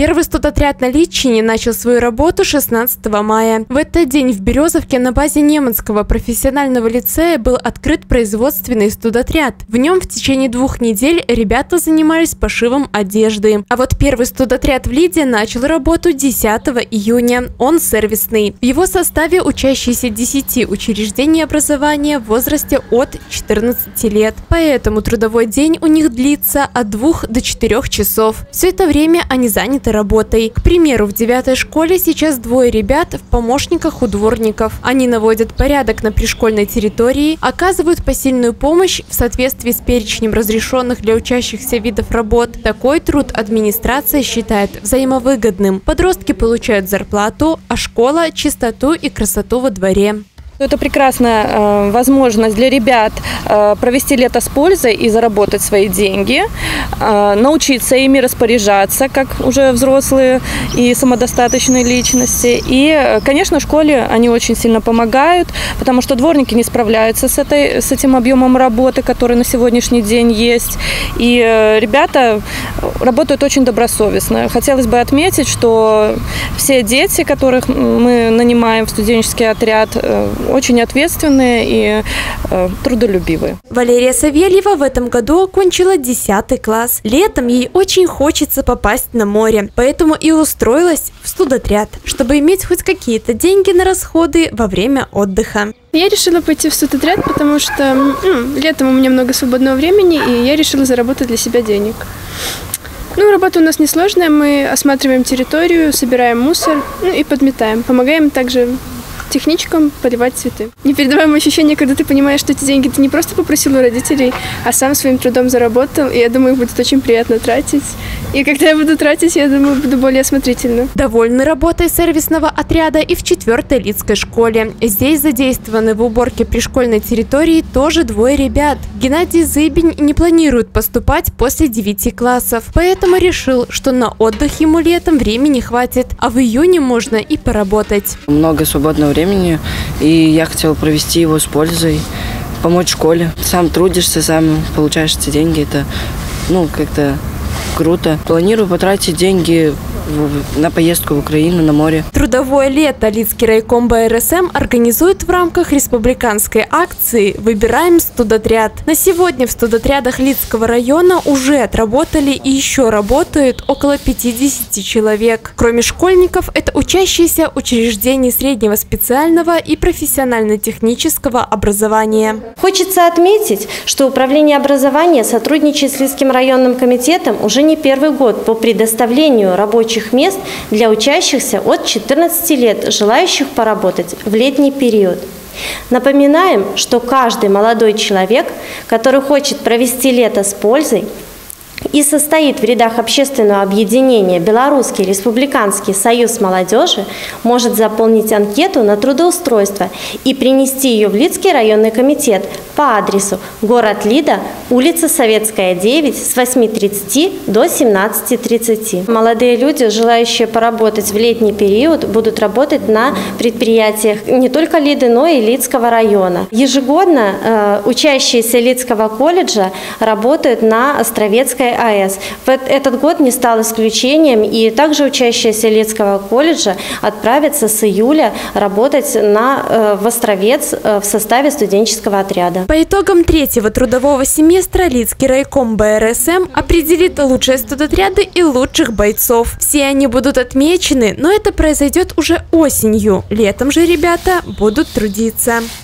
Первый студотряд на Литчине начал свою работу 16 мая. В этот день в Березовке на базе Неманского профессионального лицея был открыт производственный студотряд. В нем в течение 2 недель ребята занимались пошивом одежды. А вот первый студотряд в Лиде начал работу 10 июня. Он сервисный. В его составе учащиеся 10 учреждений образования в возрасте от 14 лет. Поэтому трудовой день у них длится от 2 до 4 часов. Все это время они заняты работой. К примеру, в 9-й школе сейчас 2 ребят в помощниках у дворников. Они наводят порядок на пришкольной территории, оказывают посильную помощь в соответствии с перечнем разрешенных для учащихся видов работ. Такой труд администрация считает взаимовыгодным. Подростки получают зарплату, а школа – чистоту и красоту во дворе. Это прекрасная возможность для ребят провести лето с пользой и заработать свои деньги, научиться ими распоряжаться, как уже взрослые и самодостаточные личности. И, конечно, в школе они очень сильно помогают, потому что дворники не справляются с этим объемом работы, который на сегодняшний день есть. И ребята работают очень добросовестно. Хотелось бы отметить, что все дети, которых мы нанимаем в студенческий отряд, очень ответственные и трудолюбивые. Валерия Савельева в этом году окончила 10 класс. Летом ей очень хочется попасть на море, поэтому и устроилась в студотряд, чтобы иметь хоть какие-то деньги на расходы во время отдыха. Я решила пойти в студотряд, потому что летом у меня много свободного времени, и я решила заработать для себя денег. Работа у нас несложная, мы осматриваем территорию, собираем мусор, и подметаем. Помогаем также техничкам поливать цветы. Непередаваемое ощущение, когда ты понимаешь, что эти деньги ты не просто попросил у родителей, а сам своим трудом заработал, и я думаю, их будет очень приятно тратить. И когда я буду тратить, я думаю, буду более осмотрительна. Довольны работой сервисного отряда и в 4-й Лидской школе. Здесь задействованы в уборке пришкольной территории тоже 2 ребят. Геннадий Зыбень не планирует поступать после 9 классов, поэтому решил, что на отдых ему летом времени хватит, а в июне можно и поработать. Много свободного времени, и я хотела провести его с пользой, помочь школе. Сам трудишься, сам получаешь эти деньги, это как-то круто. Планирую потратить деньги на поездку в Украину, на море. Трудовое лето Лидский райком БРСМ организует в рамках республиканской акции «Выбираем студотряд». На сегодня в студотрядах Лидского района уже отработали и еще работают около 50 человек. Кроме школьников, это учащиеся учреждений среднего специального и профессионально-технического образования. Хочется отметить, что Управление образования сотрудничает с Лидским районным комитетом уже не 1-й год по предоставлению рабочих мест для учащихся от 14 лет, желающих поработать в летний период. Напоминаем, что каждый молодой человек, который хочет провести лето с пользой и состоит в рядах общественного объединения «Белорусский республиканский союз молодежи», может заполнить анкету на трудоустройство и принести ее в Лидский районный комитет по адресу город Лида, улица Советская, 9, с 8:30 до 17:30. Молодые люди, желающие поработать в летний период, будут работать на предприятиях не только Лиды, но и Лидского района. Ежегодно учащиеся Лидского колледжа работают на Островецкой АЭС. Этот год не стал исключением, и также учащиеся Лидского колледжа отправятся с июля работать в Островец в составе студенческого отряда. По итогам 3-го трудового семестра Лидский райком БРСМ определит лучшие студотряды и лучших бойцов. Все они будут отмечены, но это произойдет уже осенью. Летом же ребята будут трудиться.